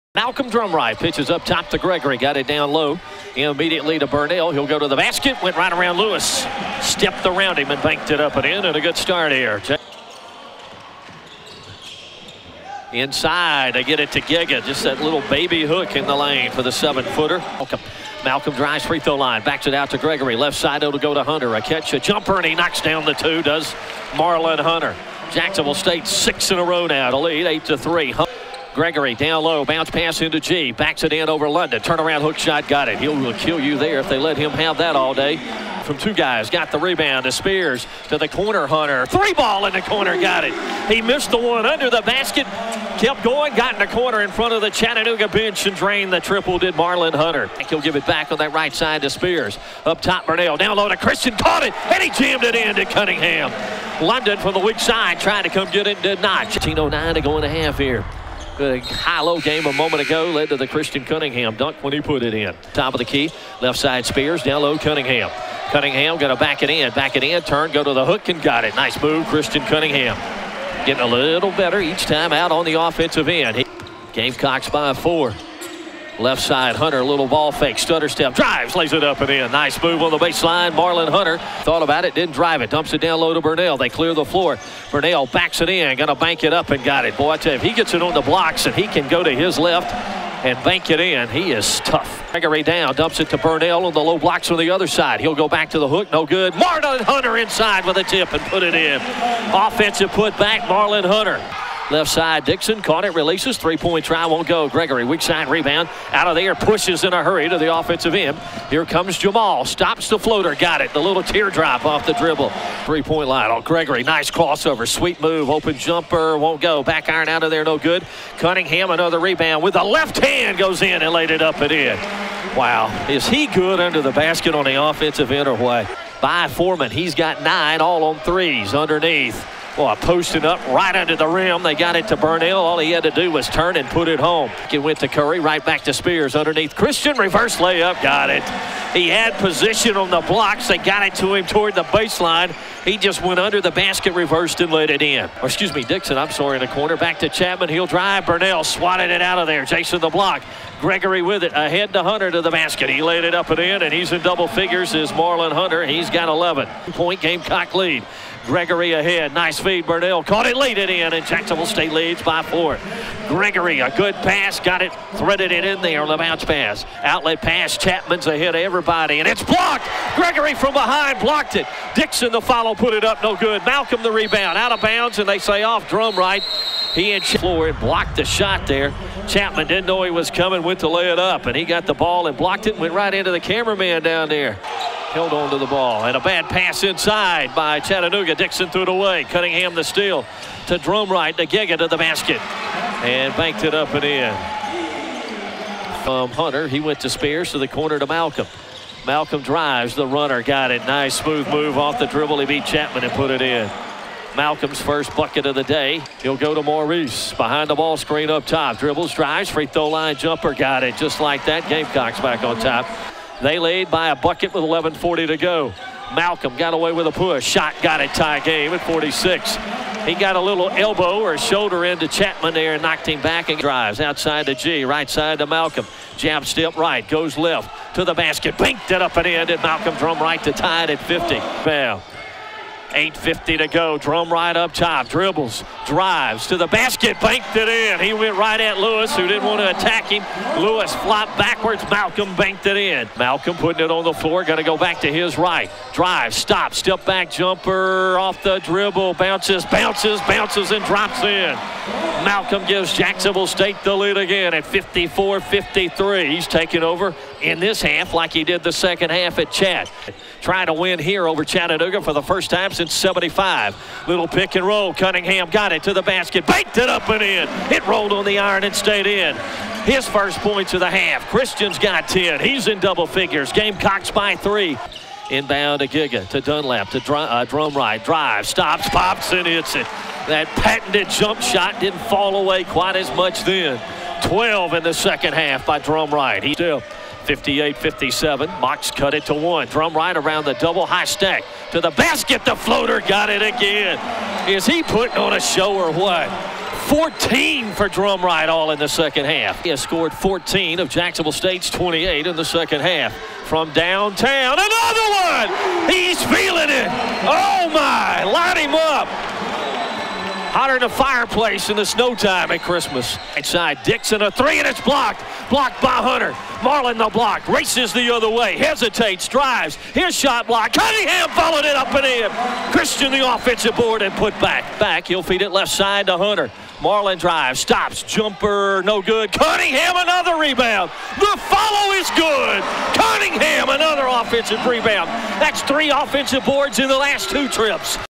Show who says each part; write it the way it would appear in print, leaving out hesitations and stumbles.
Speaker 1: Malcolm Drumright pitches up top to Gregory. Got it down low. Immediately to Burnell. He'll go to the basket. Went right around Lewis. Stepped around him and banked it up and in. And a good start here. Inside. They get it to Giga. Just that little baby hook in the lane for the 7-footer. Malcolm drives free throw line. Backs it out to Gregory. Left side it'll go to Hunter. A catch, a jumper, and he knocks down the 2. Does Marlon Hunter. Jacksonville State 6 in a row now to lead 8-3. Gregory down low, bounce pass into G, backs it in over London, turnaround hook shot, got it. He'll kill you there if they let him have that all day. From 2 guys, got the rebound to Spears, to the corner, Hunter. 3 ball in the corner, got it. He missed the one under the basket, kept going, got in the corner in front of the Chattanooga bench and drained the triple, did Marlon Hunter. I think he'll give it back on that right side to Spears. Up top, Burnell, down low to Christian, caught it, and he jammed it in to Cunningham. London from the weak side, tried to come get it, did not. 15:09 to go in a half here. Good high-low game a moment ago led to the Christian Cunningham dunk when he put it in. Top of the key, left side Spears, down low Cunningham. Cunningham going to back it in, turn, go to the hook and got it. Nice move, Christian Cunningham. Getting a little better each time out on the offensive end. Gamecocks by 4. Left side, Hunter, little ball fake, stutter step, drives, lays it up and in. Nice move on the baseline. Marlon Hunter thought about it, didn't drive it, dumps it down low to Burnell. They clear the floor. Burnell backs it in, gonna bank it up and got it. Boy, I tell you, if he gets it on the blocks and he can go to his left and bank it in, he is tough. Gregory down, dumps it to Burnell on the low blocks on the other side. He'll go back to the hook, no good. Marlon Hunter inside with a tip and put it in. Offensive put back, Marlon Hunter. Left side, Dixon caught it, releases, 3-point try, won't go. Gregory, weak side rebound, out of there, pushes in a hurry to the offensive end. Here comes Jamal, stops the floater, got it. The little teardrop off the dribble. 3-point line. Oh, Gregory, nice crossover, sweet move, open jumper, won't go. Back iron out of there, no good. Cunningham, another rebound with the left hand, goes in and laid it up and in. Wow, is he good under the basket on the offensive end or what? By Foreman, he's got 9 all on 3s underneath. Boy, posting up right under the rim. They got it to Burnell. All he had to do was turn and put it home. It went to Curry, right back to Spears underneath. Christian, reverse layup, got it. He had position on the blocks. They got it to him toward the baseline. He just went under the basket, reversed, and let it in. Or excuse me, Dixon, I'm sorry, in the corner. Back to Chapman. He'll drive. Burnell swatted it out of there. Jason the block. Gregory with it. Ahead to Hunter to the basket. He laid it up and in, and he's in double figures is Marlon Hunter. He's got 11. Point Gamecock lead. Gregory ahead. Nice feed. Burnell caught it, laid it in, and Jacksonville State leads by 4. Gregory, a good pass. Got it, threaded it in there on the bounce pass. Outlet pass. Chapman's ahead of everybody, and it's blocked. Gregory from behind blocked it. Dixon the follow, put it up, no good. Malcolm the rebound, out of bounds, and they say off Drumright. He and floor and blocked the shot there. Chapman didn't know he was coming, went to lay it up, and he got the ball and blocked it and went right into the cameraman down there. Held on to the ball, and a bad pass inside by Chattanooga. Dixon threw it away. Cunningham the steal to Drumright, to Giga to the basket, and banked it up and in. From Hunter, he went to Spears to the corner to Malcolm. Malcolm drives, the runner, got it. Nice smooth move off the dribble. He beat Chapman and put it in. Malcolm's first bucket of the day. He'll go to Maurice. Behind the ball screen up top. Dribbles, drives, free throw line jumper, got it. Just like that, Gamecocks back on top. They lead by a bucket with 11:40 to go. Malcolm got away with a push. Shot, got it, tie game at 46. He got a little elbow or shoulder into Chapman there and knocked him back and drives outside to G, right side to Malcolm. Jab step right, goes left to the basket. Banked it up and in, and Malcolm Drumright to tie it at 50. Foul. 8:50 to go. Drumright up top, dribbles, drives to the basket, banked it in. He went right at Lewis, who didn't want to attack him. Lewis flopped backwards. Malcolm banked it in. Malcolm putting it on the floor, going to go back to his right. Drive, stop, step back jumper off the dribble, bounces, and drops in. Malcolm gives Jacksonville State the lead again at 54-53. He's taking over in this half like he did the second half at Chat. Trying to win here over Chattanooga for the first time since '75. Little pick and roll. Cunningham got it to the basket. Banked it up and in. It rolled on the iron and stayed in. His first points of the half. Christian's got 10. He's in double figures. Gamecocks by 3. Inbound to Giga, to Dunlap, to Drumright. Drive, stops, pops, and hits it. That patented jump shot didn't fall away quite as much then. 12 in the second half by Drumright. He still 58-57. Mox cut it to 1. Drumright around the double high stack to the basket. The floater got it again. Is he putting on a show or what? 14 for Drumright all in the second half. He has scored 14 of Jacksonville State's 28 in the second half. From downtown, another one! He's feeling it! Oh my, light him up! Hotter than a fireplace in the snow time at Christmas. Inside Dixon, a three, and it's blocked. Blocked by Hunter. Marlin the block, races the other way, hesitates, drives. Here's shot block. Cunningham followed it up and in. Christian the offensive board and put back. He'll feed it left side to Hunter. Marlin drives, stops, jumper, no good. Cunningham, another rebound. The follow is good. Cunningham, another offensive rebound. That's 3 offensive boards in the last 2 trips.